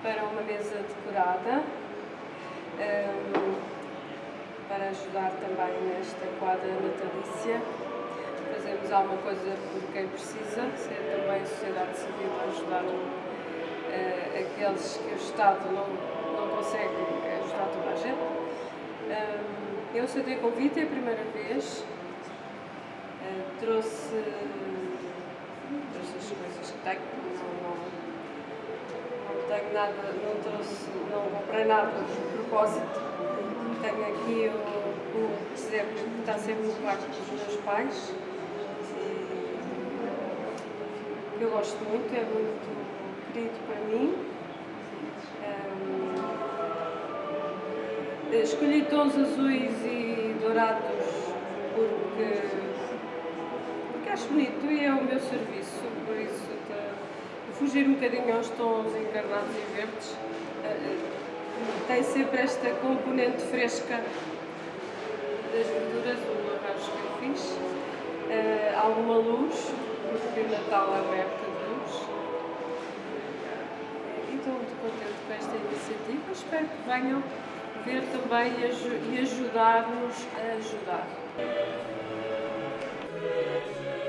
para uma mesa decorada, para ajudar também nesta quadra natalícia. Fazemos alguma coisa por quem precisa, ser também a sociedade civil a ajudar aqueles que o Estado não consegue ajudar toda a gente. Eu aceitei o convite, é a primeira vez. Trouxe as coisas que tenho, não tenho nada, não comprei nada de propósito. Tenho aqui o presépio que está sempre no quarto dos meus pais, que eu gosto muito, é muito querido para mim. Escolhi tons azuis e dourados porque acho bonito e é o meu serviço, por isso fugir um bocadinho aos tons encarnados e verdes. Tem sempre esta componente fresca das verduras, o arranjo que eu fiz. Alguma luz, porque o Natal é uma época de luz. E estou muito contente com esta iniciativa. Espero que venham ver também e ajudar-nos a ajudar.